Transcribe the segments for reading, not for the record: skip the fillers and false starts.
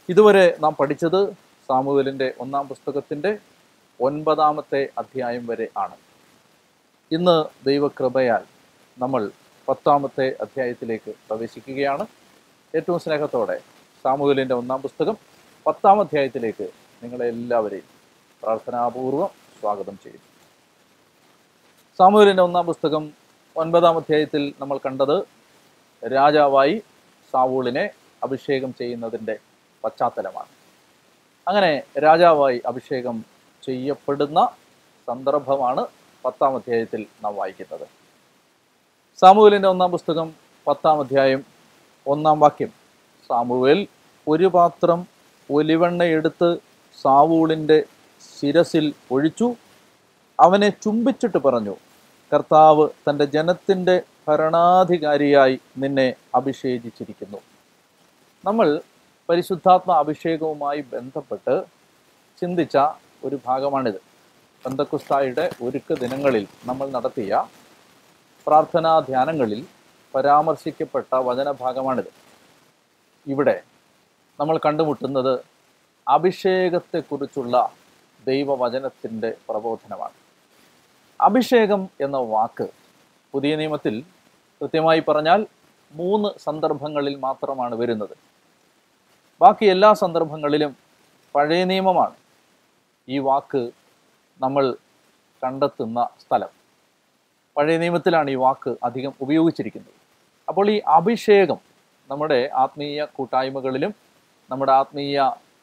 ഇതുവരെ നാം പഠിച്ചത് സാമുവേലിൻ്റെ ഒന്നാം പുസ്തകത്തിൻ്റെ 9-ാമത്തെ അധ്യായം വരെ ആണ്. ഇന്ന് ദൈവകൃപയാൽ നമ്മൾ 10-ാമത്തെ അധ്യായത്തിലേക്ക് പ്രവേശിക്കുകയാണ്. ഏറ്റവും സ്നേഹത്തോടെ സാമുവേലിൻ്റെ ഒന്നാം പുസ്തകം 10-ാം അധ്യായത്തിലേക്ക് നിങ്ങളെല്ലാവരെയും പ്രാർത്ഥനാപൂർവം സ്വാഗതം ചെയ്യുന്നു. സാമുവേലിൻ്റെ ഒന്നാം പുസ്തകം 9-ാം അധ്യായത്തിൽ നമ്മൾ കണ്ടത് രാജാവായി സാവൂളിനെ അഭിഷേകം ചെയ്യുന്നതിൻ്റെ പശ്ചാത്തലമാണ്. അങ്ങനെ രാജാവായി അഭിഷേകം ചെയ്യപ്പെടുന്ന സന്ദർഭമാണ് 10-ാം അധ്യായത്തിൽ നാം വായിക്കുന്നത്. സാമുവേലിൻ്റെ ഒന്നാം പുസ്തകം 10-ാം അധ്യായം 1-ാം വാക്യം. സാമുവേൽ ഒരു പാത്രം ഒലിവെണ്ണ എടുത്ത് സാവൂളിൻ്റെ ശിരസിൽ ഒഴിച്ചു, അവനെ ചുംബിച്ചിട്ട് പറഞ്ഞു, കർത്താവ് തൻ്റെ ജനത്തിൻ്റെ ഭരണാധികാരിയായി നിന്നെ അഭിഷേകിച്ചിരിക്കുന്നു. നമ്മൾ പരിശുദ്ധാത്മ അഭിഷേകവുമായി ബന്ധപ്പെട്ട് ചിന്തിച്ച ഒരു ഭാഗമാണിത്. പെന്തക്കുസ്തായുടെ ഒരുക്ക ദിനങ്ങളിൽ നമ്മൾ നടത്തിയ പ്രാർത്ഥനാ ധ്യാനങ്ങളിൽ പരാമർശിക്കപ്പെട്ട വചനഭാഗമാണിത്. ഇവിടെ നമ്മൾ കണ്ടുമുട്ടുന്നത് അഭിഷേകത്തെക്കുറിച്ചുള്ള ദൈവവചനത്തിൻ്റെ പ്രബോധനമാണ്. അഭിഷേകം എന്ന വാക്ക് പുതിയ നിയമത്തിൽ കൃത്യമായി പറഞ്ഞാൽ 3 സന്ദർഭങ്ങളിൽ മാത്രമാണ് വരുന്നത്. ബാക്കി എല്ലാ സന്ദർഭങ്ങളിലും പഴയ നിയമമാണ് ഈ വാക്ക് നമ്മൾ കണ്ടെത്തുന്ന സ്ഥലം. പഴയ നിയമത്തിലാണ് ഈ വാക്ക് അധികം ഉപയോഗിച്ചിരിക്കുന്നത്. അപ്പോൾ ഈ അഭിഷേകം നമ്മുടെ ആത്മീയ കൂട്ടായ്മകളിലും നമ്മുടെ ആത്മീയ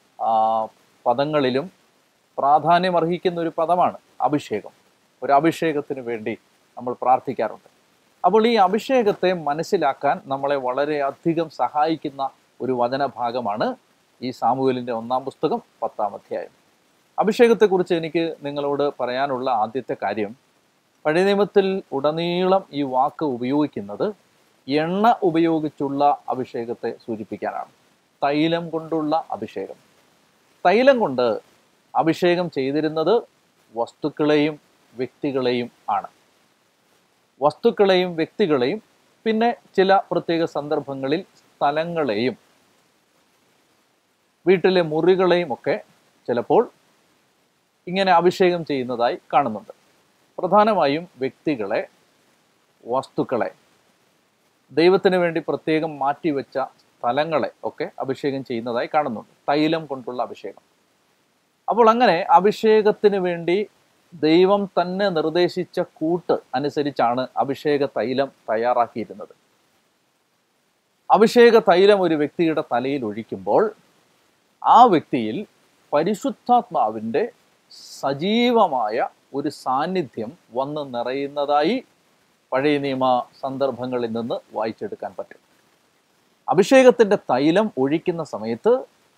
പദങ്ങളിലും പ്രാധാന്യമർഹിക്കുന്ന ഒരു പദമാണ് അഭിഷേകം. ഒരു അഭിഷേകത്തിന് വേണ്ടി നമ്മൾ പ്രാർത്ഥിക്കാറുണ്ട്. അപ്പോൾ ഈ അഭിഷേകത്തെ മനസ്സിലാക്കാൻ നമ്മളെ വളരെയധികം സഹായിക്കുന്ന ഒരു വചനഭാഗമാണ് ഈ സാമുവേലിൻ്റെ ഒന്നാം പുസ്തകം 10-ാം അധ്യായം. അഭിഷേകത്തെക്കുറിച്ച് എനിക്ക് നിങ്ങളോട് പറയാനുള്ള ആദ്യത്തെ കാര്യം, പഴയ നിയമത്തിൽ ഉടനീളം ഈ വാക്ക് ഉപയോഗിക്കുന്നത് എണ്ണ ഉപയോഗിച്ചുള്ള അഭിഷേകത്തെ സൂചിപ്പിക്കാനാണ്. തൈലം കൊണ്ടുള്ള അഭിഷേകം. തൈലം കൊണ്ട് അഭിഷേകം ചെയ്തിരുന്നത് വസ്തുക്കളെയും വ്യക്തികളെയും ആണ്. വസ്തുക്കളെയും വ്യക്തികളെയും, പിന്നെ ചില പ്രത്യേക സന്ദർഭങ്ങളിൽ സ്ഥലങ്ങളെയും വീട്ടിലെ മുറികളെയും ഒക്കെ ചിലപ്പോൾ ഇങ്ങനെ അഭിഷേകം ചെയ്യുന്നതായി കാണുന്നുണ്ട്. പ്രധാനമായും വ്യക്തികളെ, വസ്തുക്കളെ, ദൈവത്തിന് വേണ്ടി പ്രത്യേകം മാറ്റിവെച്ച സ്ഥലങ്ങളെ ഒക്കെ അഭിഷേകം ചെയ്യുന്നതായി കാണുന്നുണ്ട്, തൈലം കൊണ്ടുള്ള അഭിഷേകം. അപ്പോൾ അങ്ങനെ അഭിഷേകത്തിന് വേണ്ടി ദൈവം തന്നെ നിർദ്ദേശിച്ച കൂട്ട് അനുസരിച്ചാണ് അഭിഷേക തൈലം തയ്യാറാക്കിയിരുന്നത്. അഭിഷേക തൈലം ഒരു വ്യക്തിയുടെ തലയിൽ ഒഴിക്കുമ്പോൾ ആ വ്യക്തിയിൽ പരിശുദ്ധാത്മാവിൻ്റെ സജീവമായ ഒരു സാന്നിധ്യം വന്ന് നിറയുന്നതായി പഴയ നിയമ സന്ദർഭങ്ങളിൽ നിന്ന് വായിച്ചെടുക്കാൻ പറ്റും. അഭിഷേകത്തിൻ്റെ തൈലം ഒഴിക്കുന്ന സമയത്ത്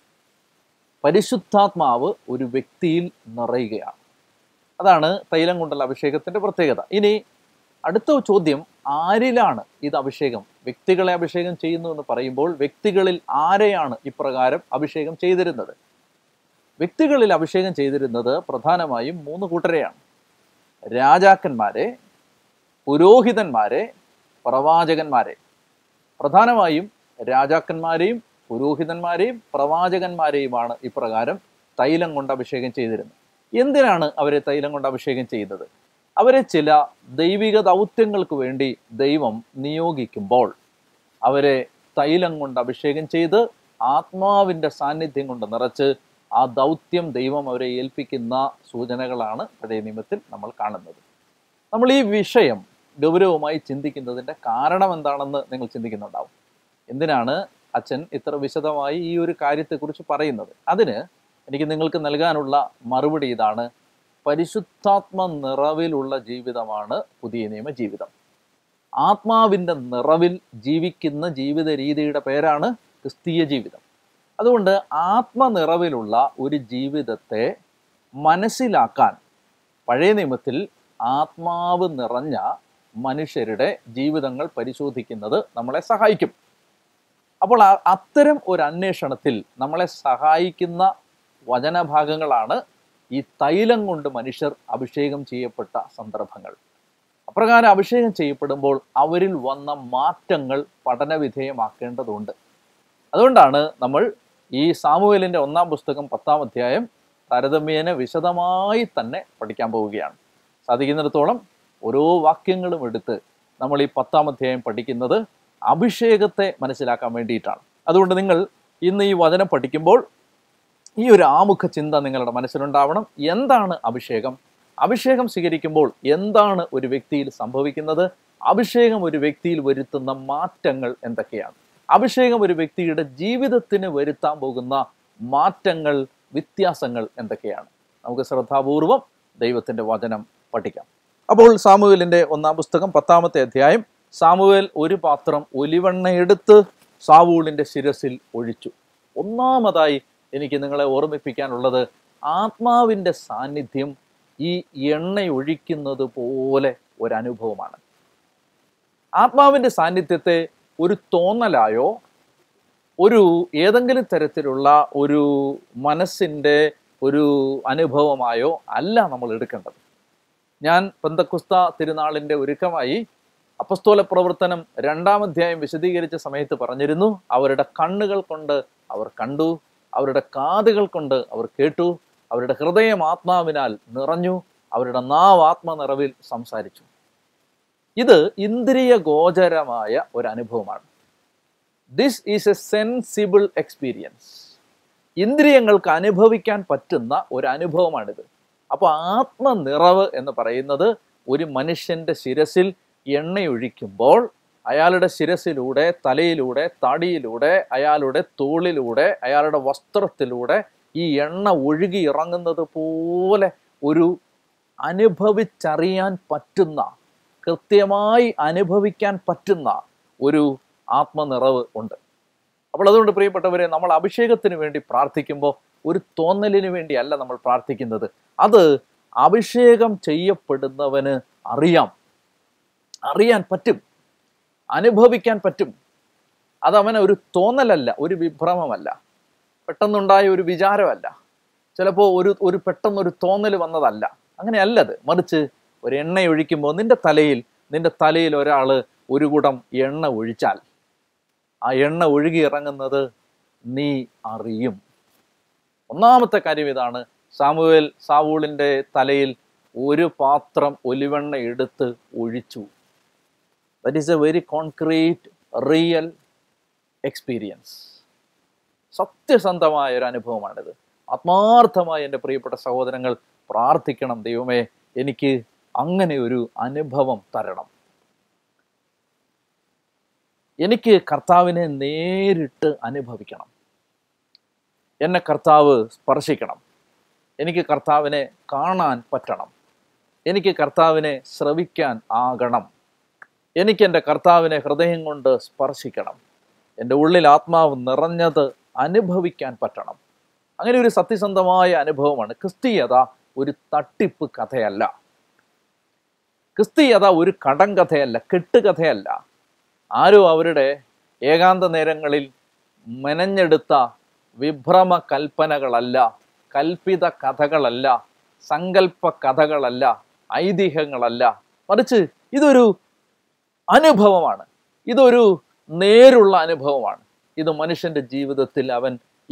പരിശുദ്ധാത്മാവ് ഒരു വ്യക്തിയിൽ നിറയുകയാണ്. അതാണ് തൈലം കൊണ്ടുള്ള അഭിഷേകത്തിൻ്റെ പ്രത്യേകത. ഇനി അടുത്ത ചോദ്യം, ആരിലാണ് ഇത് അഭിഷേകം? വ്യക്തികളെ അഭിഷേകം ചെയ്യുന്നു എന്ന് പറയുമ്പോൾ വ്യക്തികളിൽ ആരെയാണ് ഇപ്രകാരം അഭിഷേകം ചെയ്തിരുന്നത്? വ്യക്തികളിൽ അഭിഷേകം ചെയ്തിരുന്നത് പ്രധാനമായും 3 കൂട്ടരെയാണ്: രാജാക്കന്മാരെ, പുരോഹിതന്മാരെ, പ്രവാചകന്മാരെ. പ്രധാനമായും രാജാക്കന്മാരെയും പുരോഹിതന്മാരെയും പ്രവാചകന്മാരെയുമാണ് ഇപ്രകാരം തൈലം കൊണ്ട് അഭിഷേകം ചെയ്തിരുന്നത്. എന്തിനാണ് അവരെ തൈലം കൊണ്ട് അഭിഷേകം ചെയ്യുന്നത്? അവരെ ചില ദൈവിക ദൗത്യങ്ങൾക്ക് വേണ്ടി ദൈവം നിയോഗിക്കുമ്പോൾ അവരെ തൈലം കൊണ്ട് അഭിഷേകം ചെയ്ത് ആത്മാവിൻ്റെ സാന്നിധ്യം കൊണ്ട് നിറച്ച് ആ ദൗത്യം ദൈവം അവരെ ഏൽപ്പിക്കുന്ന സൂചനകളാണ് പഴയ നിയമത്തിൽ നമ്മൾ കാണുന്നത്. നമ്മൾ ഈ വിഷയം ഗൗരവമായി ചിന്തിക്കുന്നതിൻ്റെ കാരണം എന്താണെന്ന് നിങ്ങൾ ചിന്തിക്കുന്നുണ്ടാവും. എന്തിനാണ് അച്ഛൻ ഇത്ര വിശദമായി ഈ ഒരു കാര്യത്തെക്കുറിച്ച് പറയുന്നത്? അതിന് എനിക്ക് നിങ്ങൾക്ക് നൽകാനുള്ള മറുപടി ഇതാണ്: പരിശുദ്ധാത്മ നിറവിലുള്ള ജീവിതമാണ് പുതിയ നിയമ ജീവിതം. ആത്മാവിൻ്റെ നിറവിൽ ജീവിക്കുന്ന ജീവിത രീതിയുടെ പേരാണ് ക്രിസ്തീയ ജീവിതം. അതുകൊണ്ട് ആത്മനിറവിലുള്ള ഒരു ജീവിതത്തെ മനസ്സിലാക്കാൻ പഴയ നിയമത്തിൽ ആത്മാവ് നിറഞ്ഞ മനുഷ്യരുടെ ജീവിതങ്ങൾ പരിശോധിക്കുന്നത് നമ്മളെ സഹായിക്കും. അപ്പോൾ അത്തരം ഒരു അന്വേഷണത്തിൽ നമ്മളെ സഹായിക്കുന്ന വചനഭാഗങ്ങളാണ് ഈ തൈലം കൊണ്ട് മനുഷ്യർ അഭിഷേകം ചെയ്യപ്പെട്ട സന്ദർഭങ്ങൾ. അപ്രകാരം അഭിഷേകം ചെയ്യപ്പെടുമ്പോൾ അവരിൽ വന്ന മാറ്റങ്ങൾ പഠനവിധേയമാക്കേണ്ടതുണ്ട്. അതുകൊണ്ടാണ് നമ്മൾ ഈ സാമുവേലിൻ്റെ 1-ാം പുസ്തകം 10-ാം അധ്യായം താരതമ്യേന വിശദമായി തന്നെ പഠിക്കാൻ പോവുകയാണ്. സാധിക്കുന്നിടത്തോളം ഓരോ വാക്യങ്ങളും എടുത്ത് നമ്മൾ ഈ 10-ാം അധ്യായം പഠിക്കുന്നത് അഭിഷേകത്തെ മനസ്സിലാക്കാൻ വേണ്ടിയിട്ടാണ്. അതുകൊണ്ട് നിങ്ങൾ ഇന്ന് ഈ വചനം പഠിക്കുമ്പോൾ ഈ ഒരു ആമുഖ ചിന്ത നിങ്ങളുടെ മനസ്സിലുണ്ടാവണം. എന്താണ് അഭിഷേകം? അഭിഷേകം സ്വീകരിക്കുമ്പോൾ എന്താണ് ഒരു വ്യക്തിയിൽ സംഭവിക്കുന്നത്? അഭിഷേകം ഒരു വ്യക്തിയിൽ വരുത്തുന്ന മാറ്റങ്ങൾ എന്തൊക്കെയാണ്? അഭിഷേകം ഒരു വ്യക്തിയുടെ ജീവിതത്തിന് വരുത്താൻ പോകുന്ന മാറ്റങ്ങൾ, വ്യത്യാസങ്ങൾ എന്തൊക്കെയാണ്? നമുക്ക് ശ്രദ്ധാപൂർവം ദൈവത്തിൻ്റെ വചനം പഠിക്കാം. അപ്പോൾ സാമുവേലിൻ്റെ 1-ാം പുസ്തകം 10-ാമത്തെ അധ്യായം. സാമുവേൽ ഒരു പാത്രം ഒലിവെണ്ണ എടുത്ത് സാവൂളിൻ്റെ ശിരസിൽ ഒഴിച്ചു. ഒന്നാമതായി എനിക്ക് നിങ്ങളെ ഓർമ്മിപ്പിക്കാനുള്ളത്, ആത്മാവിൻ്റെ സാന്നിധ്യം ഈ എണ്ണ ഒഴിക്കുന്നത് പോലെ ഒരനുഭവമാണ്. ആത്മാവിൻ്റെ സാന്നിധ്യത്തെ ഒരു തോന്നലായോ ഒരു ഏതെങ്കിലും തരത്തിലുള്ള ഒരു മനസ്സിൻ്റെ ഒരു അനുഭവമായോ അല്ല നമ്മൾ എടുക്കേണ്ടത്. ഞാൻ പെന്തക്കോസ്ത തിരുനാളിൻ്റെ ഒരുക്കമായി അപ്പസ്തോല പ്രവർത്തനം 2-ാം അധ്യായം വിശദീകരിച്ച സമയത്ത് പറഞ്ഞിരുന്നു, അവരുടെ കണ്ണുകൾ കൊണ്ട് അവർ കണ്ടു, അവരുടെ കാതുകൾ കൊണ്ട് അവർ കേട്ടു, അവരുടെ ഹൃദയം ആത്മാവിനാൽ നിറഞ്ഞു, അവരുടെ നാവ് ആത്മനിറവിൽ സംസാരിച്ചു. ഇത് ഇന്ദ്രിയ ഗോചരമായ ഒരു അനുഭവമാണ്. This is a sensible experience. ഇന്ദ്രിയങ്ങൾക്ക് അനുഭവിക്കാൻ പറ്റുന്ന ഒരു അനുഭവമാണിത്. അപ്പോൾ ആത്മനിറവ് എന്ന് പറയുന്നത് ഒരു മനുഷ്യൻ്റെ ശിരസിൽ എണ്ണയൊഴിക്കുമ്പോൾ അയാളുടെ ശിരസിലൂടെ, തലയിലൂടെ, താടിയിലൂടെ, അയാളുടെ തോളിലൂടെ, അയാളുടെ വസ്ത്രത്തിലൂടെ ഈ എണ്ണ ഒഴുകി ഇറങ്ങുന്നത് പോലെ ഒരു അനുഭവിച്ചറിയാൻ പറ്റുന്ന, കൃത്യമായി അനുഭവിക്കാൻ പറ്റുന്ന ഒരു ആത്മനിറവ് ഉണ്ട്. അപ്പോൾ അതുകൊണ്ട് പ്രിയപ്പെട്ടവരെ, നമ്മൾ അഭിഷേകത്തിന് വേണ്ടി പ്രാർത്ഥിക്കുമ്പോൾ ഒരു തോന്നലിന് വേണ്ടിയല്ല നമ്മൾ പ്രാർത്ഥിക്കുന്നത്. അത് അഭിഷേകം ചെയ്യപ്പെടുന്നവന് അറിയാൻ പറ്റും, അനുഭവിക്കാൻ പറ്റും. അതവന് ഒരു തോന്നലല്ല, ഒരു വിഭ്രമമല്ല, പെട്ടെന്നുണ്ടായ ഒരു വിചാരമല്ല, ചിലപ്പോൾ ഒരു പെട്ടെന്നൊരു തോന്നൽ വന്നതല്ല. അങ്ങനെയല്ലത്. മറിച്ച് ഒരു എണ്ണ ഒഴിക്കുമ്പോൾ നിന്റെ തലയിൽ ഒരാൾ ഒരു കുടം എണ്ണ ഒഴിച്ചാൽ ആ എണ്ണ ഒഴുകി ഇറങ്ങുന്നത് നീ അറിയും. ഒന്നാമത്തെ കാര്യം ഇതാണ്. സാവൂളിൻ്റെ തലയിൽ ഒരു പാത്രം ഒലിവെണ്ണ എടുത്ത് ഒഴിച്ചു. That is a very concrete real experience. സത്യസന്ധമായ ഒരു അനുഭവമാണിത്. ആത്മാർത്ഥമായി എൻ്റെ പ്രിയപ്പെട്ട സഹോദരങ്ങൾ പ്രാർത്ഥിക്കണം, ദൈവമേ എനിക്ക് അങ്ങനെ ഒരു അനുഭവം തരണം. എനിക്ക് കർത്താവിനെ നേരിട്ട് അനുഭവിക്കണം. എന്നെ കർത്താവ് സ്പർശിക്കണം. എനിക്ക് കർത്താവിനെ കാണാൻ പറ്റണം. എനിക്ക് കർത്താവിനെ ശ്രവിക്കാൻ ആകണം. എനിക്ക് എൻ്റെ കർത്താവിനെ ഹൃദയം കൊണ്ട് സ്പർശിക്കണം. എൻ്റെ ഉള്ളിൽ ആത്മാവ് നിറഞ്ഞത് അനുഭവിക്കാൻ പറ്റണം. അങ്ങനെ ഒരു സത്യസന്ധമായ അനുഭവമാണ്. ക്രിസ്തീയത ഒരു തട്ടിപ്പ് കഥയല്ല. ക്രിസ്തീയത ഒരു കടങ്കഥയല്ല, കെട്ടുകഥയല്ല. ആരോ അവരുടെ ഏകാന്ത നേരങ്ങളിൽ മെനഞ്ഞെടുത്ത വിഭ്രമ കൽപ്പനകളല്ല, കൽപ്പിത കഥകളല്ല, സങ്കല്പ കഥകളല്ല, ഐതിഹ്യങ്ങളല്ല. മറിച്ച് ഇതൊരു അനുഭവമാണ്. ഇതൊരു നേരുള്ള അനുഭവമാണ്. ഇത് മനുഷ്യൻ്റെ ജീവിതത്തിൽ അവൻ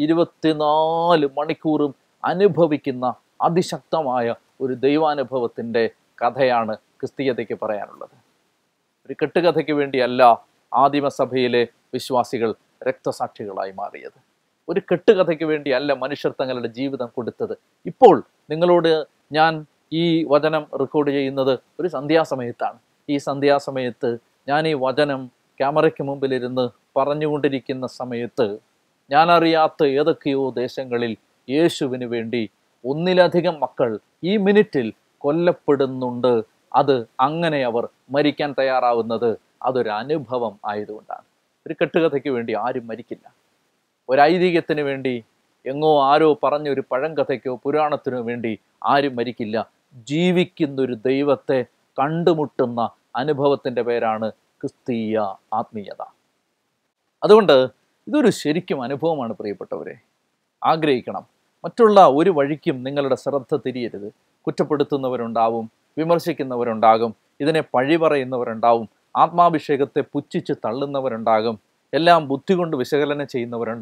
24 മണിക്കൂറും അനുഭവിക്കുന്ന അതിശക്തമായ ഒരു ദൈവാനുഭവത്തിൻ്റെ കഥയാണ് ക്രിസ്തീയതയ്ക്ക് പറയാനുള്ളത്. ഒരു കെട്ടുകഥയ്ക്ക് വേണ്ടിയല്ല ആദിമസഭയിലെ വിശ്വാസികൾ രക്തസാക്ഷികളായി മാറിയത്. ഒരു കെട്ടുകഥയ്ക്ക് വേണ്ടിയല്ല മനുഷ്യർ തങ്ങളുടെ ജീവിതം കൊടുത്തത്. ഇപ്പോൾ നിങ്ങളോട് ഞാൻ ഈ വചനം റെക്കോർഡ് ചെയ്യുന്നത് ഒരു സന്ധ്യാസമയത്താണ്. ഈ സന്ധ്യാസമയത്ത് ഞാൻ ഈ വചനം ക്യാമറയ്ക്ക് മുമ്പിലിരുന്ന് പറഞ്ഞുകൊണ്ടിരിക്കുന്ന സമയത്ത് ഞാനറിയാത്ത ഏതൊക്കെയോ ദേശങ്ങളിൽ യേശുവിന് വേണ്ടി 1-ലധികം മക്കൾ ഈ മിനിറ്റിൽ കൊല്ലപ്പെടുന്നുണ്ട്. അത് അങ്ങനെ അവർ മരിക്കാൻ തയ്യാറാവുന്നത് അതൊരു അനുഭവം ആയതുകൊണ്ടാണ്. ഒരു കെട്ടുകഥയ്ക്ക് വേണ്ടി ആരും മരിക്കില്ല. ഒരു ഐതിഹ്യത്തിന് വേണ്ടി എങ്ങോ ആരോ പറഞ്ഞൊരു പഴങ്കഥയ്ക്കോ പുരാണത്തിനോ വേണ്ടി ആരും മരിക്കില്ല. ജീവിക്കുന്നൊരു ദൈവത്തെ കണ്ടുമുട്ടുന്ന അനുഭവത്തിൻ്റെ പേരാണ് ക്രിസ്തീയ ആത്മീയത. അതുകൊണ്ട് ഇതൊരു ശരിക്കും അനുഭവമാണ് പ്രിയപ്പെട്ടവരെ. ആഗ്രഹിക്കണം. മറ്റുള്ള ഒരു വഴിക്കും നിങ്ങളുടെ ശ്രദ്ധ തിരിയരുത്. കുറ്റപ്പെടുത്തുന്നവരുണ്ടാവും, വിമർശിക്കുന്നവരുണ്ടാകും, ഇതിനെ പഴി പറയുന്നവരുണ്ടാവും, ആത്മാഭിഷേകത്തെ പുച്ഛിച്ച് തള്ളുന്നവരുണ്ടാകും, എല്ലാം ബുദ്ധി കൊണ്ട് വിശകലനം ചെയ്യുന്നവരുണ്ടാവും.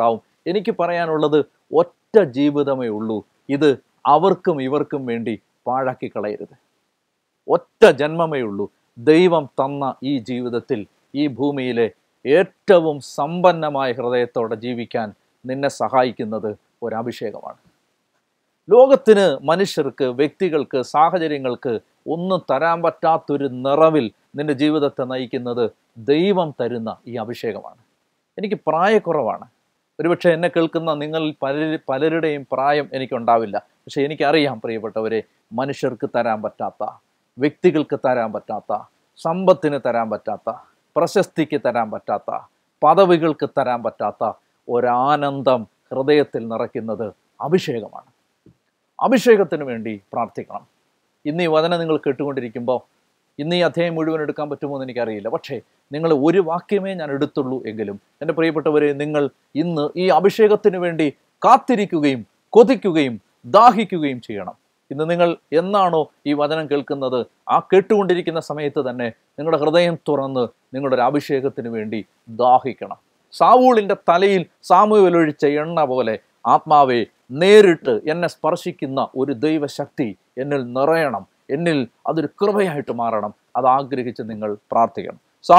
എനിക്ക് പറയാനുള്ളത് ഒറ്റ ജീവിതമേ ഉള്ളൂ. ഇത് അവർക്കും ഇവർക്കും വേണ്ടി പാഴാക്കി കളയരുത്. ഒറ്റ ജന്മമേ ഉള്ളൂ. ദൈവം തന്ന ഈ ജീവിതത്തിൽ, ഈ ഭൂമിയിലെ ഏറ്റവും സമ്പന്നമായ ഹൃദയത്തോടെ ജീവിക്കാൻ നിന്നെ സഹായിക്കുന്നത് ഒരഭിഷേകമാണ്. ലോകത്തിന്, മനുഷ്യർക്ക്, വ്യക്തികൾക്ക്, സാഹചര്യങ്ങൾക്ക് ഒന്നും തരാൻ പറ്റാത്തൊരു നിറവിൽ നിന്റെ ജീവിതത്തെ നയിക്കുന്നത് ദൈവം തരുന്ന ഈ അഭിഷേകമാണ്. എനിക്ക് പ്രായക്കുറവാണ്. ഒരുപക്ഷെ എന്നെ കേൾക്കുന്ന നിങ്ങളിൽ പലരുടെയും പ്രായം എനിക്കുണ്ടാവില്ല. പക്ഷെ എനിക്കറിയാം പ്രിയപ്പെട്ടവരെ, മനുഷ്യർക്ക് തരാൻ പറ്റാത്ത, വ്യക്തികൾക്ക് തരാൻ പറ്റാത്ത, സമ്പത്തിന് തരാൻ പറ്റാത്ത, പ്രശസ്തിക്ക് തരാൻ പറ്റാത്ത, പദവികൾക്ക് തരാൻ പറ്റാത്ത ഒരാനന്ദം ഹൃദയത്തിൽ നിറയ്ക്കുന്നത് അഭിഷേകമാണ്. അഭിഷേകത്തിന് വേണ്ടി പ്രാർത്ഥിക്കണം. ഇന്ന് ഈ വചനം നിങ്ങൾ കേട്ടുകൊണ്ടിരിക്കുമ്പോൾ, ഇന്ന് ഈ അധ്യായം മുഴുവൻ എടുക്കാൻ പറ്റുമോ എന്ന് എനിക്കറിയില്ല. പക്ഷേ നിങ്ങൾ ഒരു വാക്യമേ ഞാൻ എടുത്തുള്ളൂ എങ്കിലും എൻ്റെ പ്രിയപ്പെട്ടവരെ, നിങ്ങൾ ഇന്ന് ഈ അഭിഷേകത്തിന് വേണ്ടി കാത്തിരിക്കുകയും കൊതിക്കുകയും ദാഹിക്കുകയും ചെയ്യണം. ഇന്ന് നിങ്ങൾ എന്നാണോ ഈ വചനം കേൾക്കുന്നത്, ആ കേട്ടുകൊണ്ടിരിക്കുന്ന സമയത്ത് തന്നെ നിങ്ങളുടെ ഹൃദയം തുറന്ന് നിങ്ങളുടെ ഒരു അഭിഷേകത്തിന് വേണ്ടി ദാഹിക്കണം. സാവൂളിൻ്റെ തലയിൽ സാമുവേൽ ഒഴിച്ച എണ്ണ പോലെ ആത്മാവെ നേരിട്ട് എന്നെ സ്പർശിക്കുന്ന ഒരു ദൈവശക്തി എന്നിൽ നിറയണം, എന്നിൽ അതൊരു കൃപയായിട്ട് മാറണം. അത് ആഗ്രഹിച്ച് നിങ്ങൾ പ്രാർത്ഥിക്കണം.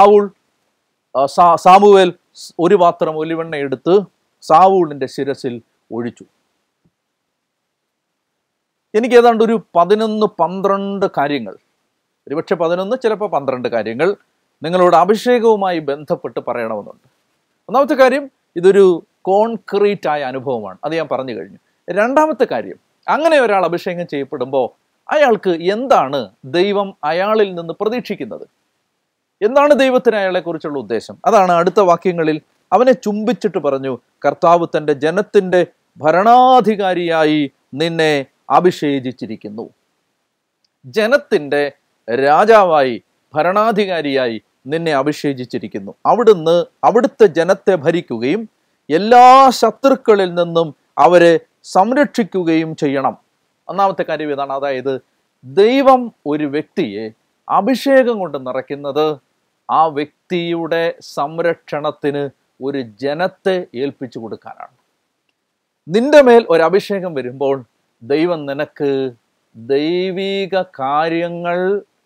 സാമുവേൽ ഒരു പാത്രം ഒലിവെണ്ണ എടുത്ത് സാവൂളിൻ്റെ ശിരസിൽ ഒഴിച്ചു. എനിക്ക് ഏതാണ്ട് ഒരു 11-12 കാര്യങ്ങൾ, ഒരുപക്ഷെ 11, ചിലപ്പോൾ 12 കാര്യങ്ങൾ നിങ്ങളോട് അഭിഷേകവുമായി ബന്ധപ്പെട്ട് പറയണമെന്നുണ്ട്. ഒന്നാമത്തെ കാര്യം, ഇതൊരു കോൺക്രീറ്റ് ആയ അനുഭവമാണ്. അത് ഞാൻ പറഞ്ഞു കഴിഞ്ഞു. രണ്ടാമത്തെ കാര്യം, അങ്ങനെ ഒരാൾ അഭിഷേകം ചെയ്യപ്പെടുമ്പോൾ അയാൾക്ക് എന്താണ് ദൈവം അയാളിൽ നിന്ന് പ്രതീക്ഷിക്കുന്നത്, എന്താണ് ദൈവത്തിന് അയാളെക്കുറിച്ചുള്ള ഉദ്ദേശം? അതാണ് അടുത്ത വാക്യങ്ങളിൽ അവനെ ചുംബിച്ചിട്ട് പറഞ്ഞു, കർത്താവ് തൻ്റെ ജനത്തിൻ്റെ ഭരണാധികാരിയായി നിന്നെ അഭിഷേചിച്ചിരിക്കുന്നു. ജനത്തിൻ്റെ രാജാവായി, ഭരണാധികാരിയായി നിന്നെ അഭിഷേചിച്ചിരിക്കുന്നു. അവിടുത്തെ ജനത്തെ ഭരിക്കുകയും എല്ലാ ശത്രുക്കളിൽ നിന്നും അവരെ സംരക്ഷിക്കുകയും ചെയ്യണം. ഒന്നാമത്തെ കാര്യം ഇതാണ്. അതായത് ദൈവം ഒരു വ്യക്തിയെ അഭിഷേകം കൊണ്ട് നിറയ്ക്കുന്നത് ആ വ്യക്തിയുടെ സംരക്ഷണത്തിന് ഒരു ജനത്തെ ഏൽപ്പിച്ചു കൊടുക്കാനാണ്. നിന്റെ മേൽ ഒരു അഭിഷേകം വരുമ്പോൾ ദൈവം നിനക്ക് ദൈവിക കാര്യങ്ങൾ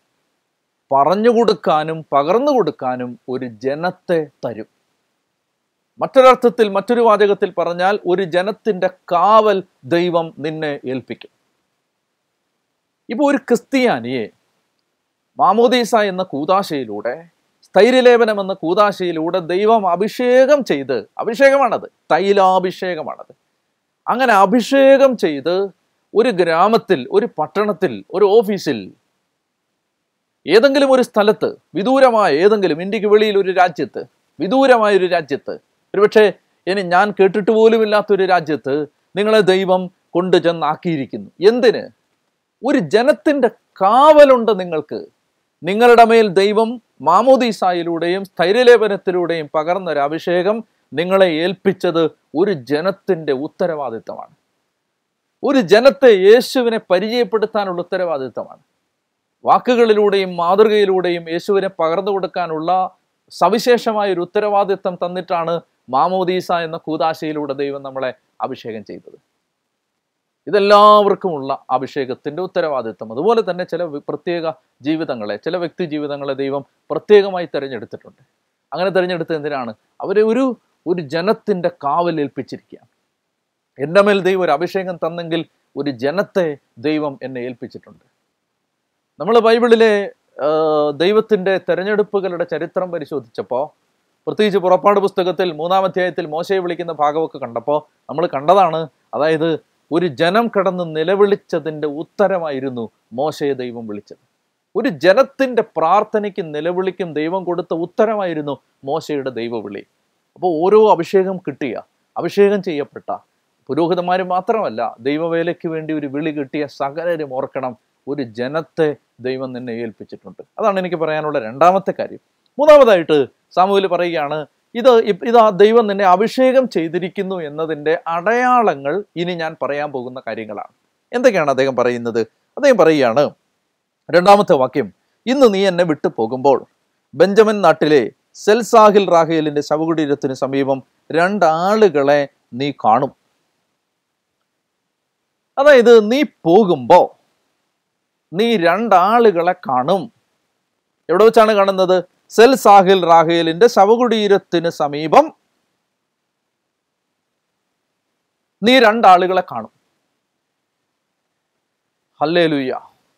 പറഞ്ഞു കൊടുക്കാനും പകർന്നു കൊടുക്കാനും ഒരു ജനത്തെ തരും. മറ്റൊരർത്ഥത്തിൽ, മറ്റൊരു വാചകത്തിൽ പറഞ്ഞാൽ, ഒരു ജനത്തിൻ്റെ കാവൽ ദൈവം നിന്നെ ഏൽപ്പിക്കും. ഇപ്പോൾ ഒരു ക്രിസ്ത്യാനിയെ മാമോദീസ എന്ന കൂദാശയിലൂടെ, സ്ഥൈര്യലേപനം എന്ന കൂദാശയിലൂടെ ദൈവം അഭിഷേകം ചെയ്ത്, അഭിഷേകമാണത്, തൈലാഭിഷേകമാണത്, അങ്ങനെ അഭിഷേകം ചെയ്ത് ഒരു ഗ്രാമത്തിൽ, ഒരു പട്ടണത്തിൽ, ഒരു ഓഫീസിൽ, ഏതെങ്കിലും ഒരു സ്ഥലത്ത്, വിദൂരമായ ഏതെങ്കിലും, ഇന്ത്യക്ക് വെളിയിൽ ഒരു രാജ്യത്ത്, വിദൂരമായൊരു രാജ്യത്ത്, ഒരുപക്ഷെ ഞാൻ കേട്ടിട്ട് പോലുമില്ലാത്തൊരു രാജ്യത്ത് നിങ്ങളെ ദൈവം കൊണ്ടുചെന്നാക്കിയിരിക്കുന്നു. എന്തിന്? ഒരു ജനത്തിൻ്റെ കാവലുണ്ട് നിങ്ങൾക്ക്. നിങ്ങളുടെ മേൽ ദൈവം മാമോദീസായിലൂടെയും സ്ഥൈര്യലേപനത്തിലൂടെയും പകർന്നൊരു അഭിഷേകം നിങ്ങളെ ഏൽപ്പിച്ചത് ഒരു ജനത്തിൻ്റെ ഉത്തരവാദിത്തമാണ്. ഒരു ജനത്തെ യേശുവിനെ പരിചയപ്പെടുത്താനുള്ള ഉത്തരവാദിത്തമാണ്. വാക്കുകളിലൂടെയും മാതൃകയിലൂടെയും യേശുവിനെ പകർന്നു കൊടുക്കാനുള്ള സവിശേഷമായ ഒരു ഉത്തരവാദിത്തം തന്നിട്ടാണ് മാമോദീസ എന്ന കൂദാശയിലൂടെ ദൈവം നമ്മളെ അഭിഷേകം ചെയ്തത്. ഇതെല്ലാവർക്കുമുള്ള അഭിഷേകത്തിൻ്റെ ഉത്തരവാദിത്തം. അതുപോലെ തന്നെ ചില പ്രത്യേക ജീവിതങ്ങളെ, ചില വ്യക്തി ജീവിതങ്ങളെ ദൈവം പ്രത്യേകമായി തിരഞ്ഞെടുത്തിട്ടുണ്ട്. അങ്ങനെ തിരഞ്ഞെടുത്ത് എന്തിനാണ്? അവരെ ഒരു ജനത്തിൻ്റെ കാവലേൽപ്പിച്ചിരിക്കുകയാണ്. എൻ്റെ മേൽ ദൈവം ഒരു അഭിഷേകം തന്നെങ്കിൽ ഒരു ജനത്തെ ദൈവം എന്നെ ഏൽപ്പിച്ചിട്ടുണ്ട്. നമ്മൾ ബൈബിളിലെ ദൈവത്തിൻ്റെ തെരഞ്ഞെടുപ്പുകളുടെ ചരിത്രം പരിശോധിച്ചപ്പോൾ, പ്രത്യേകിച്ച് പുറപ്പാട് പുസ്തകത്തിൽ 3-ാം അധ്യായത്തിൽ മോശയെ വിളിക്കുന്ന ഭാഗമൊക്കെ കണ്ടപ്പോൾ നമ്മൾ കണ്ടതാണ്. അതായത് ഒരു ജനം കടന്ന് നിലവിളിച്ചതിൻ്റെ ഉത്തരമായിരുന്നു മോശയെ ദൈവം വിളിച്ചത്. ഒരു ജനത്തിൻ്റെ പ്രാർത്ഥനയ്ക്കും നിലവിളിക്കും ദൈവം കൊടുത്ത ഉത്തരമായിരുന്നു മോശയുടെ ദൈവവിളി. അപ്പോൾ ഓരോ അഭിഷേകം കിട്ടിയ, അഭിഷേകം ചെയ്യപ്പെട്ട പുരോഹിതന്മാർ മാത്രമല്ല, ദൈവവേലയ്ക്ക് വേണ്ടി ഒരു വിളി കിട്ടിയ സകലരും ഓർക്കണം, ഒരു ജനത്തെ ദൈവം നിന്നെ ഏൽപ്പിച്ചിട്ടുണ്ട്. അതാണ് എനിക്ക് പറയാനുള്ള രണ്ടാമത്തെ കാര്യം. മൂന്നാമതായിട്ട് സാമുവേൽ പറയുകയാണ്, ഇതാ ദൈവം നിന്നെ അഭിഷേകം ചെയ്തിരിക്കുന്നു എന്നതിൻ്റെ അടയാളങ്ങൾ ഇനി ഞാൻ പറയാൻ പോകുന്ന കാര്യങ്ങളാണ്. എന്തൊക്കെയാണ് അദ്ദേഹം പറയുന്നത്? അദ്ദേഹം പറയുകയാണ്, 2-ാമത്തെ വാക്യം, ഇന്ന് നീ എന്നെ വിട്ടു പോകുമ്പോൾ ബെഞ്ചമിൻ നാട്ടിലെ സെൽസാഹിൽ റാഹേലിൻ്റെ ശവകുടീരത്തിന് സമീപം 2 ആളുകളെ നീ കാണും. അതായത് നീ പോകുമ്പോൾ നീ രണ്ടാളുകളെ കാണും. എവിടെ വെച്ചാണ് കാണുന്നത്? സെൽ സാഹിൽ റാഹേലിന്റെ ശവകുടീരത്തിന് സമീപം നീ രണ്ടാളുകളെ കാണും. ഹല്ലേലൂയ.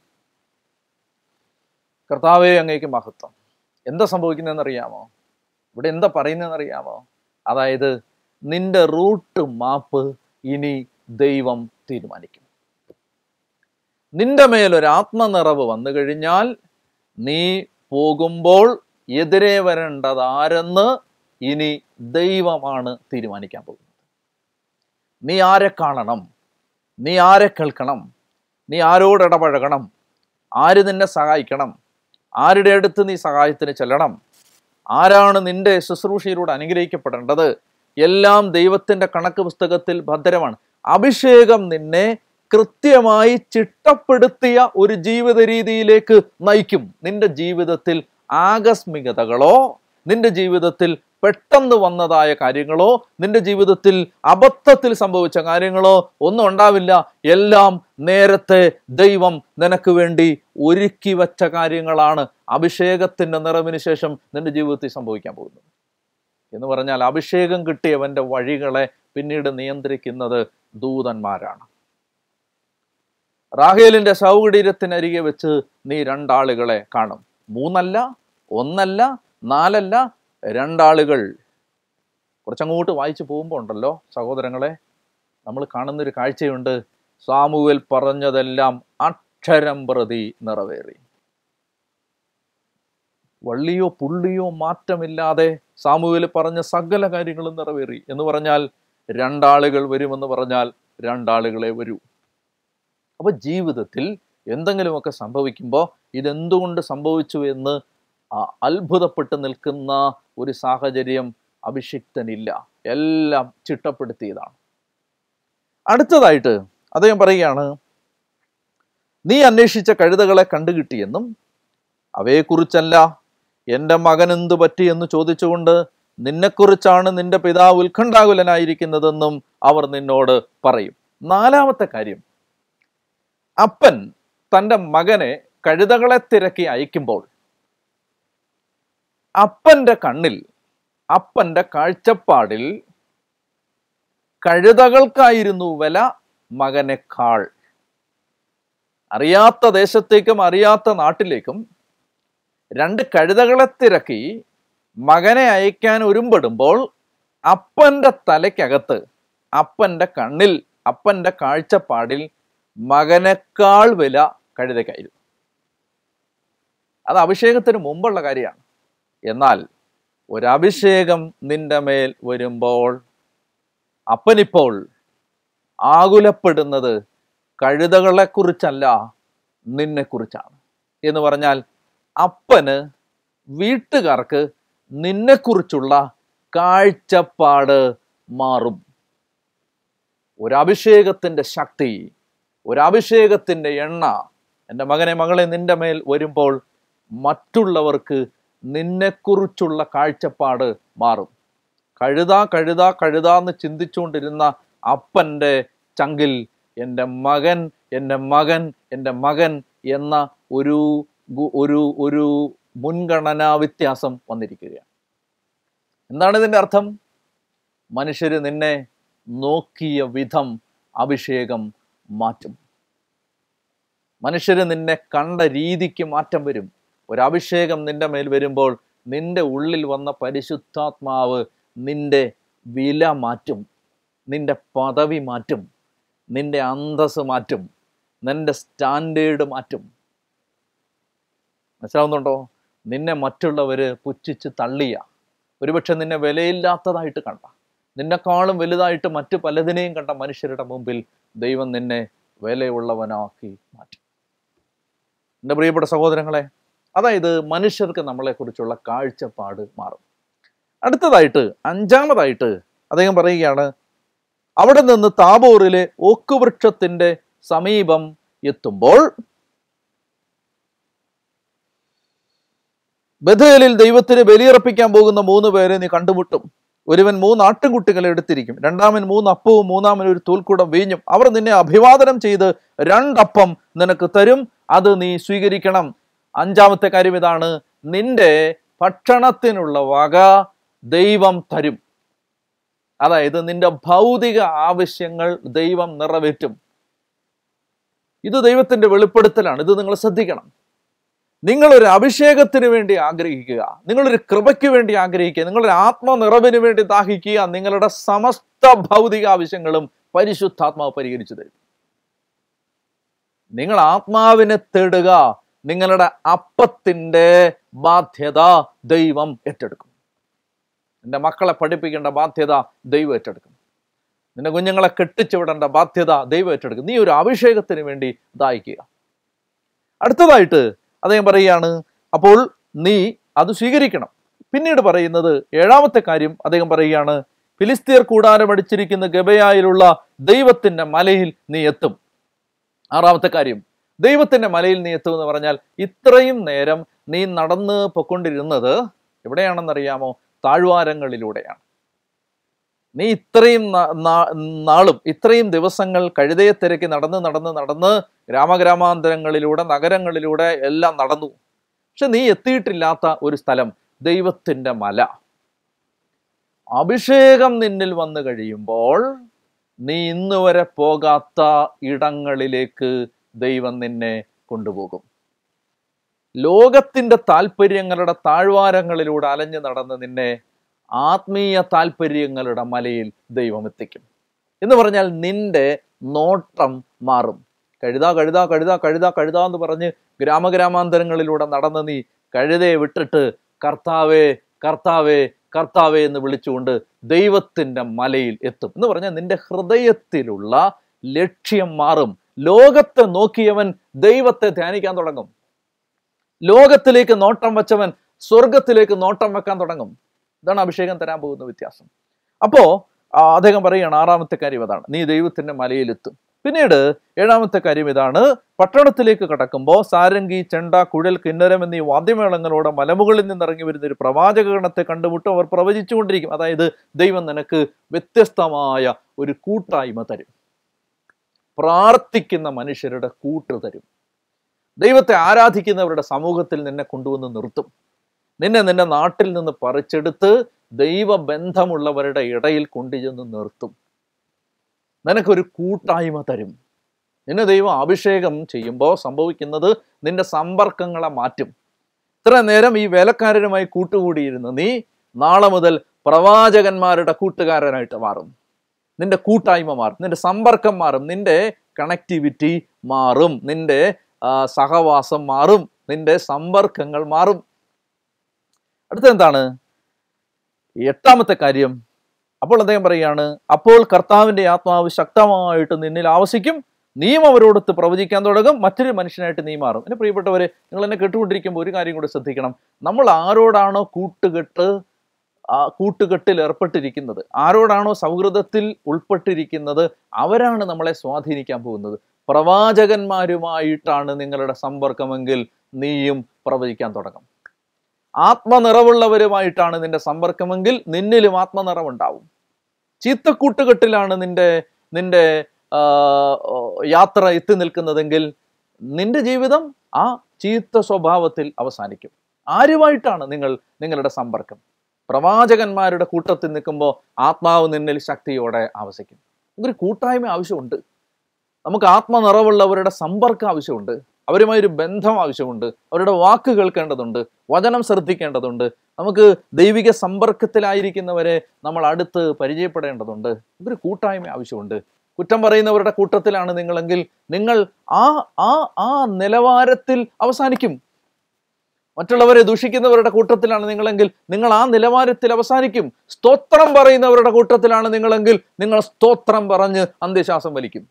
കർത്താവേ, അങ്ങേക്ക് മഹത്വം. എന്താ സംഭവിക്കുന്നതെന്നറിയാമോ? ഇവിടെ എന്താ പറയുന്നതെന്നറിയാമോ? അതായത് നിന്റെ റൂട്ട് മാപ്പ് ഇനി ദൈവം തീരുമാനിക്കും. നിന്റെ മേലൊരു ആത്മനിറവ് വന്നു കഴിഞ്ഞാൽ നീ പോകുമ്പോൾ എതിരെ വരേണ്ടത് ആരെന്ന് ഇനി ദൈവമാണ് തീരുമാനിക്കാൻ പോകുന്നത്. നീ ആരെ കാണണം, നീ ആരെ കേൾക്കണം, നീ ആരോട് ഇടപഴകണം, ആര് നിന്നെ സഹായിക്കണം, ആരുടെ അടുത്ത് നീ സഹായത്തിന് ചെല്ലണം, ആരാണ് നിന്റെ ശുശ്രൂഷയിലൂടെ അനുഗ്രഹിക്കപ്പെടേണ്ടത്, എല്ലാം ദൈവത്തിൻ്റെ കണക്ക് പുസ്തകത്തിൽ ഭദ്രമാണ്. അഭിഷേകം നിന്നെ കൃത്യമായി ചിട്ടപ്പെടുത്തിയ ഒരു ജീവിത രീതിയിലേക്ക് നയിക്കും. നിന്റെ ജീവിതത്തിൽ ആകസ്മികതകളോ, നിന്റെ ജീവിതത്തിൽ പെട്ടെന്ന് വന്നതായ കാര്യങ്ങളോ, നിന്റെ ജീവിതത്തിൽ അബദ്ധത്തിൽ സംഭവിച്ച കാര്യങ്ങളോ ഒന്നും ഉണ്ടാവില്ല. എല്ലാം നേരത്തെ ദൈവം നിനക്ക് വേണ്ടി ഒരുക്കി വച്ച കാര്യങ്ങളാണ് അഭിഷേകത്തിൻ്റെ നിറവിന് ശേഷം നിന്റെ ജീവിതത്തിൽ സംഭവിക്കാൻ പോകുന്നത്. എന്ന് പറഞ്ഞാൽ അഭിഷേകം കിട്ടിയവൻ്റെ വഴികളെ പിന്നീട് നിയന്ത്രിക്കുന്നത് ദൂതന്മാരാണ്. റാഹേലിന്റെ ശവകുടീരത്തിനരികെ വെച്ച് നീ രണ്ടാളുകളെ കാണും. 3 അല്ല, 1 അല്ല, 4 അല്ല, 2 ആളുകൾ. കുറച്ചങ്ങോട്ട് വായിച്ചു പോകുമ്പോൾ ഉണ്ടല്ലോ സഹോദരങ്ങളെ, നമ്മൾ കാണുന്നൊരു കാഴ്ചയുണ്ട്. സാമുവേൽ പറഞ്ഞതെല്ലാം അക്ഷരം പ്രതി നിറവേറി. വള്ളിയോ പുള്ളിയോ മാറ്റമില്ലാതെ സാമുവേൽ പറഞ്ഞ സകല കാര്യങ്ങളും നിറവേറി. എന്ന് പറഞ്ഞാൽ 2 ആളുകൾ വരുമെന്ന് പറഞ്ഞാൽ 2 ആളുകളെ വരൂ. അപ്പോൾ ജീവിതത്തിൽ എന്തെങ്കിലുമൊക്കെ സംഭവിക്കുമ്പോൾ ഇതെന്തുകൊണ്ട് സംഭവിച്ചു എന്ന് അത്ഭുതപ്പെട്ട് നിൽക്കുന്ന ഒരു സാഹചര്യം അഭിഷിക്തനില്ല. എല്ലാം ചിട്ടപ്പെടുത്തിയതാണ്. അടുത്തതായിട്ട് അദ്ദേഹം പറയുകയാണ്, നീ അന്വേഷിച്ച കഴുതകളെ കണ്ടുകിട്ടിയെന്നും അവയെക്കുറിച്ചല്ല എൻ്റെ മകൻ എന്തു പറ്റി എന്ന് ചോദിച്ചുകൊണ്ട് നിന്നെക്കുറിച്ചാണ് നിന്റെ പിതാവ് ഉത്കണ്ഠാകുലനായിരിക്കുന്നതെന്നും അവർ നിന്നോട് പറയും. 4ാമത്തെ കാര്യം, അപ്പൻ തൻ്റെ മകനെ കഴുതകളെ തിരക്കി അയക്കുമ്പോൾ അപ്പൻ്റെ കണ്ണിൽ, അപ്പൻ്റെ കാഴ്ചപ്പാടിൽ കഴുതകൾക്കായിരുന്നു വില മകനേക്കാൾ. അറിയാത്ത ദേശത്തേക്കും അറിയാത്ത നാട്ടിലേക്കും 2 കഴുതകളെ തിരക്കി മകനെ അയക്കാൻ ഒരുമ്പെടുമ്പോൾ അപ്പൻ്റെ തലയ്ക്കകത്ത്, അപ്പൻ്റെ കണ്ണിൽ, അപ്പൻ്റെ കാഴ്ചപ്പാടിൽ മകനേക്കാൾ വില കഴുതയ്ക്കായിരുന്നു. അത് അഭിഷേകത്തിന് മുമ്പുള്ള കാര്യമാണ്. എന്നാൽ ഒരഭിഷേകം നിന്റെ മേൽ വരുമ്പോൾ അപ്പനിപ്പോൾ ആകുലപ്പെടുന്നത് കഴുതകളെക്കുറിച്ചല്ല, നിന്നെക്കുറിച്ചാണ്. എന്ന് പറഞ്ഞാൽ അപ്പന്, വീട്ടുകാർക്ക് നിന്നെക്കുറിച്ചുള്ള കാഴ്ചപ്പാട് മാറും. ഒരഭിഷേകത്തിൻ്റെ ശക്തി, ഒരഭിഷേകത്തിൻ്റെ എണ്ണ എൻ്റെ മകനെ, മകളെ നിന്റെ മേൽ വരുമ്പോൾ മറ്റുള്ളവർക്ക് നിന്നെക്കുറിച്ചുള്ള കാഴ്ചപ്പാട് മാറും. കഴുത കഴുത കഴുത എന്ന് ചിന്തിച്ചുകൊണ്ടിരുന്ന അപ്പൻ്റെ ചങ്കിൽ എൻ്റെ മകൻ, എൻ്റെ മകൻ, എൻ്റെ മകൻ എന്ന ഒരു ഒരു ഒരു മുൻഗണനാ വ്യത്യാസം വന്നിരിക്കുകയാണ്. എന്താണ് ഇതിൻ്റെ അർത്ഥം? മനുഷ്യർ നിന്നെ നോക്കിയ വിധം അഭിഷേകം മാറ്റും. മനുഷ്യർ നിന്നെ കണ്ട രീതിക്ക് മാറ്റം വരും. ഒരഭിഷേകം നിന്റെ മേൽ വരുമ്പോൾ നിന്റെ ഉള്ളിൽ വന്ന പരിശുദ്ധാത്മാവ് നിന്റെ വില മാറ്റും, നിന്റെ പദവി മാറ്റും, നിന്റെ അന്തസ് മാറ്റും, നിന്റെ സ്റ്റാൻഡേർഡ് മാറ്റും. മനസ്സിലാവുന്നുണ്ടോ? നിന്നെ മറ്റുള്ളവർ പുച്ഛിച്ച് തള്ളിയ, ഒരുപക്ഷെ നിന്നെ വിലയില്ലാത്തതായിട്ട് കണ്ട, നിന്നെക്കാളും വലുതായിട്ട് മറ്റു പലതിനെയും കണ്ട മനുഷ്യരുടെ മുമ്പിൽ ദൈവം നിന്നെ വിലയുള്ളവനാക്കി മാറ്റും. എൻ്റെ പ്രിയപ്പെട്ട സഹോദരങ്ങളെ, അതായത് മനുഷ്യർക്ക് നമ്മളെക്കുറിച്ചുള്ള കാഴ്ചപ്പാട് മാറും. അടുത്തതായിട്ട് 5ാമതായിട്ട് അദ്ദേഹം പറയുകയാണ്, അവിടെ നിന്ന് താബോറിലെ ഓക്കുവൃക്ഷത്തിൻ്റെ സമീപം എത്തുമ്പോൾ ബഥേലിൽ ദൈവത്തിന് ബലിയർപ്പിക്കാൻ പോകുന്ന 3 പേരെ നീ കണ്ടുമുട്ടും. ഒരുവൻ 3 ആട്ടിൻകുട്ടികളെ എടുത്തിരിക്കും, രണ്ടാമൻ 3 അപ്പവും മൂന്നാമൻ ഒരു തൂൽക്കുടം വീഞ്ഞും. അവർ നിന്നെ അഭിവാദനം ചെയ്ത് 2 അപ്പം നിനക്ക് തരും, അത് നീ സ്വീകരിക്കണം. 5-ാമത്തെ കാര്യം ഇതാണ്, നിന്റെ ഭക്ഷണത്തിനുള്ള വക ദൈവം തരും. അതായത് നിന്റെ ഭൗതിക ആവശ്യങ്ങൾ ദൈവം നിറവേറ്റും. ഇത് ദൈവത്തിന്റെ വെളിപ്പെടുത്തലാണ്. ഇത് നിങ്ങൾ ശ്രദ്ധിക്കണം. നിങ്ങളൊരു അഭിഷേകത്തിന് വേണ്ടി ആഗ്രഹിക്കുക, നിങ്ങളൊരു കൃപയ്ക്ക് വേണ്ടി ആഗ്രഹിക്കുക, നിങ്ങളൊരു ആത്മനിറവിന് വേണ്ടി ദാഹിക്കുക, നിങ്ങളുടെ സമസ്ത ഭൗതിക ആവശ്യങ്ങളും പരിശുദ്ധാത്മാവ് പരിഹരിച്ചു തരും. നിങ്ങൾ ആത്മാവിനെ തേടുക, നിങ്ങളുടെ അപ്പത്തിന്റെ ബാധ്യത ദൈവം ഏറ്റെടുക്കും. നിന്റെ മക്കളെ പഠിപ്പിക്കേണ്ട ബാധ്യത ദൈവം ഏറ്റെടുക്കും. നിന്റെ കുഞ്ഞുങ്ങളെ കെട്ടിച്ചു വിടേണ്ട ബാധ്യത ദൈവം ഏറ്റെടുക്കും. നീ ഒരു അഭിഷേകത്തിന് വേണ്ടി ദാഹിക്കുക. അടുത്തതായിട്ട് അദ്ദേഹം പറയുകയാണ്, അപ്പോൾ നീ അത് സ്വീകരിക്കണം. പിന്നീട് പറയുന്നത് 7-ാമത്തെ കാര്യം അദ്ദേഹം പറയുകയാണ്, ഫിലിസ്തീർ കൂടാരമടിച്ചിരിക്കുന്ന ഗബയായിലുള്ള ദൈവത്തിന്റെ മലയിൽ നീ എത്തും. 6-ാമത്തെ കാര്യം, ദൈവത്തിന്റെ മലയിൽ നീ എത്തും എന്ന് പറഞ്ഞാൽ ഇത്രയും നേരം നീ നടന്ന് പൊക്കൊണ്ടിരുന്നത് എവിടെയാണെന്നറിയാമോ? താഴ്വാരങ്ങളിലൂടെയാണ്. നീ ഇത്രയും നാളും ഇത്രയും ദിവസങ്ങൾ കഴുതയെ തിരക്കി നടന്ന് ഗ്രാമഗ്രാമാന്തരങ്ങളിലൂടെ നഗരങ്ങളിലൂടെ എല്ലാം നടന്നു. പക്ഷെ നീ എത്തിയിട്ടില്ലാത്ത ഒരു സ്ഥലം ദൈവത്തിന്റെ മല. അഭിഷേകം നിന്നിൽ വന്നു കഴിയുമ്പോൾ നീ ഇന്ന് വരെ പോകാത്ത ഇടങ്ങളിലേക്ക് ദൈവം നിന്നെ കൊണ്ടുപോകും. ലോകത്തിന്റെ താല്പര്യങ്ങളുടെ താഴ്വാരങ്ങളിലൂടെ അലഞ്ഞു നടന്ന് നിന്നെ ആത്മീയ താല്പര്യങ്ങളുടെ മലയിൽ ദൈവം എത്തിക്കും. എന്ന് പറഞ്ഞാൽ നിന്റെ നോട്ടം മാറും. കഴുത കഴുത കഴുത കഴുത കഴുത എന്ന് പറഞ്ഞ് ഗ്രാമഗ്രാമാന്തരങ്ങളിലൂടെ നടന്ന് നീ കഴുതയെ വിട്ടിട്ട് കർത്താവേ കർത്താവേ കർത്താവേ എന്ന് വിളിച്ചുകൊണ്ട് ദൈവത്തിന്റെ മലയിൽ എത്തും. എന്ന് പറഞ്ഞാൽ നിന്റെ ഹൃദയത്തിലുള്ള ലക്ഷ്യം മാറും. ലോകത്തെ നോക്കിയവൻ ദൈവത്തെ ധ്യാനിക്കാൻ തുടങ്ങും. ലോകത്തിലേക്ക് നോട്ടം വെച്ചവൻ സ്വർഗത്തിലേക്ക് നോട്ടം വെക്കാൻ തുടങ്ങും. ഇതാണ് അഭിഷേകം തരാൻ പോകുന്ന വ്യത്യാസം. അപ്പോ അദ്ദേഹം പറയുകയാണ്, 6-ാമത്തെ കാര്യം അതാണ്, നീ ദൈവത്തിന്റെ മലയിലെത്തും. പിന്നീട് 7-ാമത്തെ കാര്യം ഇതാണ്, പട്ടണത്തിലേക്ക് കടക്കുമ്പോൾ സാരംഗി, ചെണ്ട, കുഴൽ, കിന്നരം എന്നീ വാദ്യമേളങ്ങളോടെ മലമുകളിൽ നിന്നിറങ്ങി വരുന്ന ഒരു പ്രവാചകഗണത്തെ കണ്ടുമുട്ടും. അവർ പ്രവചിച്ചുകൊണ്ടിരിക്കും. അതായത് ദൈവം നിനക്ക് വ്യത്യസ്തമായ ഒരു കൂട്ടായ്മ തരും. പ്രാർത്ഥിക്കുന്ന മനുഷ്യരുടെ കൂട്ട് തരും. ദൈവത്തെ ആരാധിക്കുന്നവരുടെ സമൂഹത്തിൽ നിന്നെ കൊണ്ടുവന്ന് നിർത്തും. നിന്റെ നാട്ടിൽ നിന്ന് പറിച്ചെടുത്ത് ദൈവബന്ധമുള്ളവരുടെ ഇടയിൽ കൊണ്ടുചെന്ന് നിർത്തും. നിനക്കൊരു കൂട്ടായ്മ തരും. നിന്നെ ദൈവം അഭിഷേകം ചെയ്യുമ്പോൾ സംഭവിക്കുന്നത് നിന്റെ സമ്പർക്കങ്ങളെ മാറ്റും. ഇത്ര നേരം ഈ വേലക്കാരനുമായി കൂട്ടുകൂടിയിരുന്ന നീ നാളെ മുതൽ പ്രവാചകന്മാരുടെ കൂട്ടുകാരനായിട്ട് മാറും. നിന്റെ കൂട്ടായ്മ മാറും, നിന്റെ സമ്പർക്കം മാറും, നിന്റെ കണക്ടിവിറ്റി മാറും, നിന്റെ സഹവാസം മാറും, നിന്റെ സമ്പർക്കങ്ങൾ മാറും. അടുത്തെന്താണ്? 8-ാമത്തെ കാര്യം. അപ്പോൾ അദ്ദേഹം പറയുകയാണ്, അപ്പോൾ കർത്താവിന്റെ ആത്മാവ് ശക്തമായിട്ട് നിന്നിൽ ആവസിക്കും, നീയും അവരോടൊത്ത് പ്രവചിക്കാൻ തുടങ്ങും, മറ്റൊരു മനുഷ്യനായിട്ട് നീ മാറും. എന്നെ പ്രിയപ്പെട്ടവരെ, നിങ്ങൾ എന്നെ കേട്ടുകൊണ്ടിരിക്കുമ്പോൾ ഒരു കാര്യം കൂടി ശ്രദ്ധിക്കണം. നമ്മൾ ആരോടാണോ കൂട്ടുകെട്ടിൽ ഏർപ്പെട്ടിരിക്കുന്നത്, ആരോടാണോ സൗഹൃദത്തിൽ ഉൾപ്പെട്ടിരിക്കുന്നത്, അവരാണ് നമ്മളെ സ്വാധീനിക്കാൻ പോകുന്നത്. പ്രവാചകന്മാരുമായിട്ടാണ് നിങ്ങളുടെ സമ്പർക്കമെങ്കിൽ നീയും പ്രവചിക്കാൻ തുടങ്ങും. ആത്മനിറവുള്ളവരുമായിട്ടാണ് നിന്റെ സമ്പർക്കമെങ്കിൽ നിന്നിലും ആത്മനിറവുണ്ടാവും. ചീത്തക്കൂട്ടുകെട്ടിലാണ് നിന്റെ യാത്ര എത്തി നിൽക്കുന്നതെങ്കിൽ നിന്റെ ജീവിതം ആ ചീത്ത സ്വഭാവത്തിൽ അവസാനിക്കും. ആരുമായിട്ടാണ് നിങ്ങളുടെ സമ്പർക്കം? പ്രവാചകന്മാരുടെ കൂട്ടത്തിൽ നിൽക്കുമ്പോൾ ആത്മാവ് നിന്നിൽ ശക്തിയോടെ ആവസിക്കും. നമുക്കൊരു കൂട്ടായ്മ ആവശ്യമുണ്ട്. നമുക്ക് ആത്മനിറവുള്ളവരുടെ സമ്പർക്കം ആവശ്യമുണ്ട്. അവരുമായൊരു ബന്ധം ആവശ്യമുണ്ട്. അവരുടെ വാക്ക് കേൾക്കേണ്ടതുണ്ട്, വചനം ശ്രദ്ധിക്കേണ്ടതുണ്ട്. നമുക്ക് ദൈവിക സമ്പർക്കത്തിലായിരിക്കുന്നവരെ നമ്മൾ അടുത്ത് പരിചയപ്പെടേണ്ടതുണ്ട്. ഇതൊരു കൂട്ടായ്മ ആവശ്യമുണ്ട്. കുറ്റം പറയുന്നവരുടെ കൂട്ടത്തിലാണ് നിങ്ങളെങ്കിൽ നിങ്ങൾ ആ നിലവാരത്തിൽ അവസാനിക്കും. മറ്റുള്ളവരെ ദൂഷിക്കുന്നവരുടെ കൂട്ടത്തിലാണ് നിങ്ങളെങ്കിൽ നിങ്ങൾ ആ നിലവാരത്തിൽ അവസാനിക്കും. സ്തോത്രം പറയുന്നവരുടെ കൂട്ടത്തിലാണ് നിങ്ങളെങ്കിൽ നിങ്ങൾ സ്തോത്രം പറഞ്ഞ് അന്ത്യശ്വാസം വലിക്കും.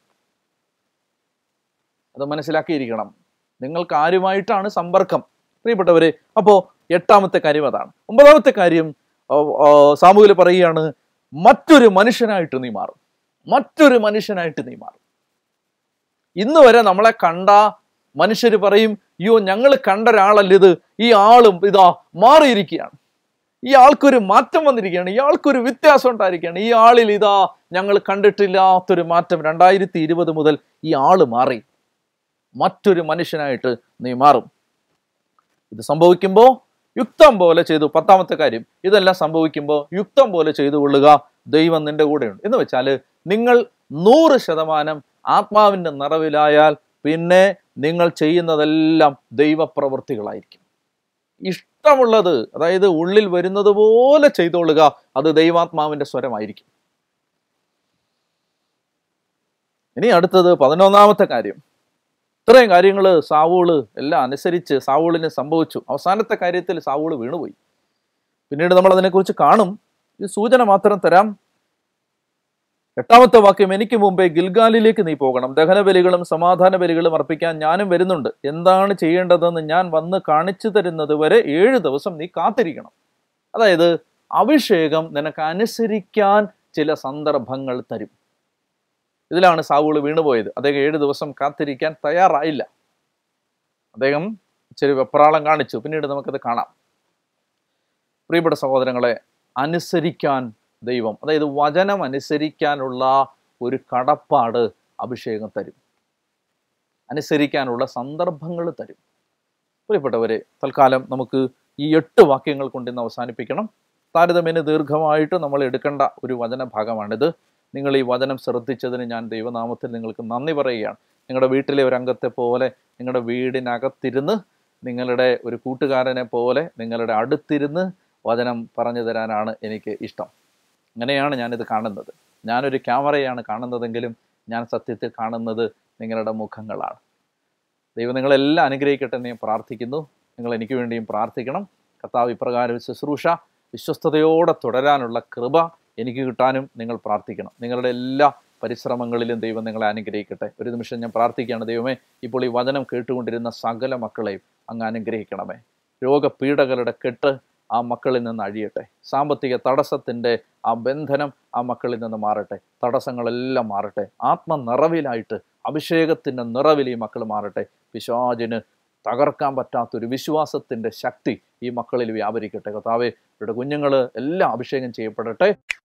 അത് മനസ്സിലാക്കിയിരിക്കണം. നിങ്ങൾക്ക് ആരുമായിട്ടാണ് സമ്പർക്കം, പ്രിയപ്പെട്ടവരെ? അപ്പോൾ 8-ാമത്തെ കാര്യം അതാണ്. 9-ാമത്തെ കാര്യം സാമൂഹ്യ പറയുകയാണ്, മറ്റൊരു മനുഷ്യനായിട്ട് നീ മാറും. മറ്റൊരു മനുഷ്യനായിട്ട് നീ മാറും. ഇന്ന് വരെ നമ്മളെ കണ്ട മനുഷ്യർ പറയും, അയ്യോ ഞങ്ങൾ കണ്ട ഒരാളല്ല ഇത്, ഈ ആളും ഇതാ മാറിയിരിക്കുകയാണ്. ഈ ആൾക്കൊരു മാറ്റം വന്നിരിക്കുകയാണ്, ഈ ആൾക്കൊരു വ്യത്യാസം ഉണ്ടായിരിക്കുകയാണ്, ഈ ആളിൽ ഇതാ ഞങ്ങൾ കണ്ടിട്ടില്ലാത്തൊരു മാറ്റം. 2020 മുതൽ ഈ ആള് മാറി, മറ്റൊരു മനുഷ്യനായിട്ട് നീ മാറും. ഇത് സംഭവിക്കുമ്പോൾ യുക്തം പോലെ ചെയ്തു. 10ാമത്തെ കാര്യം, ഇതെല്ലാം സംഭവിക്കുമ്പോൾ യുക്തം പോലെ ചെയ്തു കൊള്ളുക, ദൈവം നിന്റെ കൂടെയുണ്ട്. എന്ന് വെച്ചാൽ നിങ്ങൾ 100% ആത്മാവിൻ്റെ നിറവിലായാൽ പിന്നെ നിങ്ങൾ ചെയ്യുന്നതെല്ലാം ദൈവപ്രവൃത്തികളായിരിക്കും. ഇഷ്ടമുള്ളത്, അതായത് ഉള്ളിൽ വരുന്നത് പോലെ ചെയ്തോളുക, അത് ദൈവാത്മാവിൻ്റെ സ്വരമായിരിക്കും. ഇനി അടുത്തത് 11ാമത്തെ കാര്യം. ഇത്രയും കാര്യങ്ങൾ സാവൂള് എല്ലാം അനുസരിച്ച് സാവൂളിന് സംഭവിച്ചു. അവസാനത്തെ കാര്യത്തിൽ സാവൂള് വീണുപോയി. പിന്നീട് നമ്മൾ അതിനെക്കുറിച്ച് കാണും. ഈ സൂചന മാത്രം തരാം. 8ാമത്തെ വാക്യം, എനിക്ക് മുമ്പേ ഗിൽഗാലിലേക്ക് നീ പോകണം, ദഹനബലികളും സമാധാന ബലികളും അർപ്പിക്കാൻ ഞാനും വരുന്നുണ്ട്. എന്താണ് ചെയ്യേണ്ടതെന്ന് ഞാൻ വന്ന് കാണിച്ചു തരുന്നത് വരെ 7 ദിവസം നീ കാത്തിരിക്കണം. അതായത് അഭിഷേകം നിനക്ക് അനുസരിക്കാൻ ചില സന്ദർഭങ്ങൾ തരും. ഇതിലാണ് സാവൂള് വീണുപോയത്. അദ്ദേഹം 7 ദിവസം കാത്തിരിക്കാൻ തയ്യാറായില്ല. അദ്ദേഹം ഇച്ചിരി വെപ്രാളം കാണിച്ചു. പിന്നീട് നമുക്കത് കാണാം. പ്രിയപ്പെട്ട സഹോദരങ്ങളെ, അനുസരിക്കാൻ ദൈവം, അതായത് വചനം അനുസരിക്കാനുള്ള ഒരു കടപ്പാട് അഭിഷേകം തരും, അനുസരിക്കാനുള്ള സന്ദർഭങ്ങൾ തരും. പ്രിയപ്പെട്ടവരെ, തൽക്കാലം നമുക്ക് ഈ 8 വാക്യങ്ങൾ കൊണ്ട് ഇന്ന് അവസാനിപ്പിക്കണം. താരതമ്യേന ദീർഘമായിട്ട് നമ്മൾ എടുക്കേണ്ട ഒരു വചന ഭാഗമാണിത്. നിങ്ങൾ ഈ വചനം ശ്രദ്ധിച്ചതിന് ഞാൻ ദൈവനാമത്തിൽ നിങ്ങൾക്ക് നന്ദി പറയുകയാണ്. നിങ്ങളുടെ വീട്ടിലെ ഒരു അംഗത്തെ പോലെ, നിങ്ങളുടെ വീടിനകത്തിരുന്ന്, നിങ്ങളുടെ ഒരു കൂട്ടുകാരനെ പോലെ നിങ്ങളുടെ അടുത്തിരുന്ന് വചനം പറഞ്ഞു തരാനാണ് എനിക്ക് ഇഷ്ടം. അങ്ങനെയാണ് ഞാനിത് കാണുന്നത്. ഞാനൊരു ക്യാമറയാണ് കാണുന്നതെങ്കിലും ഞാൻ സത്യത്തിൽ കാണുന്നത് നിങ്ങളുടെ മുഖങ്ങളാണ്. ദൈവം നിങ്ങളെല്ലാം അനുഗ്രഹിക്കട്ടെ എന്ന് ഞാൻ പ്രാർത്ഥിക്കുന്നു. നിങ്ങൾ എനിക്ക് വേണ്ടിയും പ്രാർത്ഥിക്കണം. കർത്താവ് ഇപ്രകാരം ശുശ്രൂഷ വിശ്വസ്തയോടെ തുടരാനുള്ള കൃപ എനിക്ക് കിട്ടാനും നിങ്ങൾ പ്രാർത്ഥിക്കണം. നിങ്ങളുടെ എല്ലാ പരിശ്രമങ്ങളിലും ദൈവം നിങ്ങളെ അനുഗ്രഹിക്കട്ടെ. ഒരു നിമിഷം ഞാൻ പ്രാർത്ഥിക്കുകയാണ്. ദൈവമേ, ഇപ്പോൾ ഈ വചനം കേട്ടുകൊണ്ടിരുന്ന സകല മക്കളെയും അങ്ങ് അനുഗ്രഹിക്കണമേ. രോഗപീഠകളുടെ കെട്ട് ആ മക്കളിൽ നിന്ന് അഴിയട്ടെ. സാമ്പത്തിക തടസ്സത്തിൻ്റെ ആ ബന്ധനം ആ മക്കളിൽ നിന്ന് മാറട്ടെ. തടസ്സങ്ങളെല്ലാം മാറട്ടെ. ആത്മനിറവിലായിട്ട്, അഭിഷേകത്തിൻ്റെ നിറവിൽ ഈ മക്കൾ മാറട്ടെ. പിശാചിന് തകർക്കാൻ പറ്റാത്തൊരു വിശ്വാസത്തിൻ്റെ ശക്തി ഈ മക്കളിൽ വ്യാപരിക്കട്ടെ. കർത്താവേ, ഇവരുടെ കുഞ്ഞുങ്ങൾ എല്ലാം അഭിഷേകം ചെയ്യപ്പെടട്ടെ.